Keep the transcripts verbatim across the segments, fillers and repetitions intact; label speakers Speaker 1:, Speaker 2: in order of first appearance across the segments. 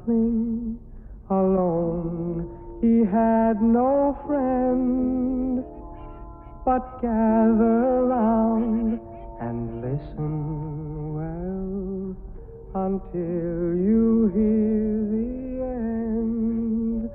Speaker 1: duckling, alone, he had no friend. But gather round and listen well until you hear the end.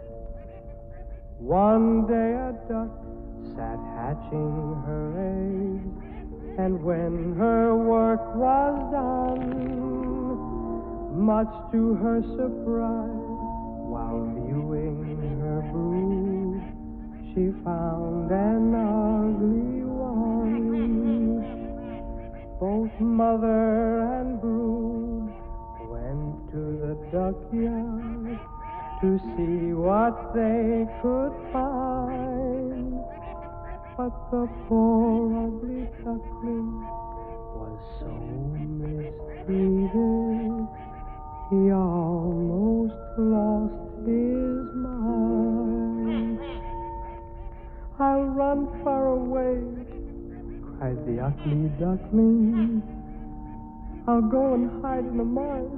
Speaker 1: One day a duck sat hatching her eggs, and when her work was done, much to her surprise, while viewing her brood, she found an ugly one. Both mother and brood went to the duck yard to see what they could find. But the poor ugly duckling was so mistreated, he almost lost his mind. I'll run far away, cried the ugly duckling. I'll go and hide in the mine.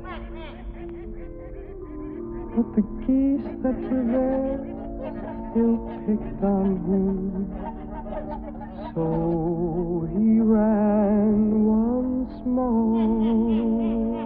Speaker 1: But the geese that were there still picked on him. So he ran once more.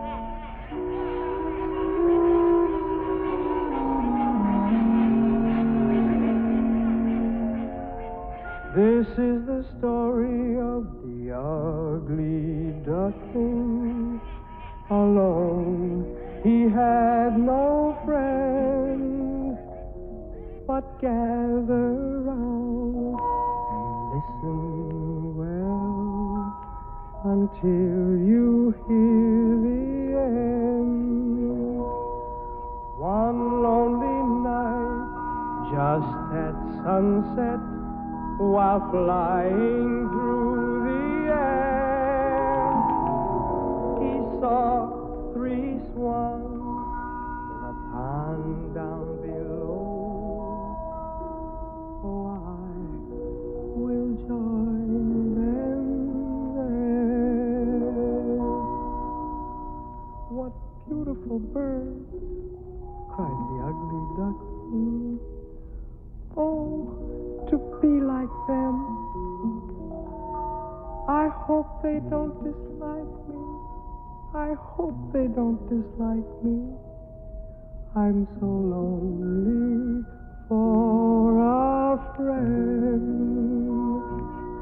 Speaker 1: This is the story of the ugly duckling. Alone, he had no friend. But gather round and listen well until you hear the end. One lonely night, just at sunset, while flying through the air, he saw three swans in a pond down below. Oh, I will join them there. What beautiful birds, cried the ugly duckling. Oh, to be like them. I hope they don't dislike me. I hope they don't dislike me. I'm so lonely for a friend.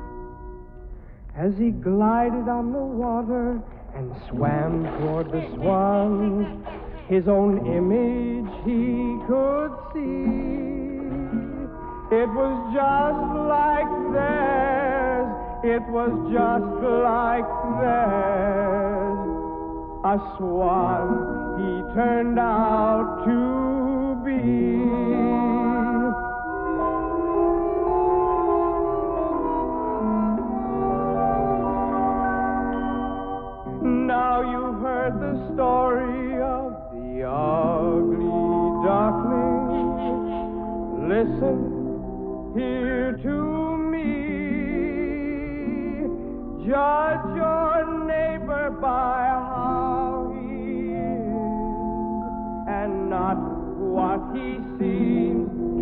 Speaker 1: As he glided on the water and swam toward the swans, his own image he could see. It was just like theirs, it was just like theirs. A swan he turned out to be. Now you've heard the story of the ugly duckling. Listen here to me. Judge your neighbor by how he is, and not what he seems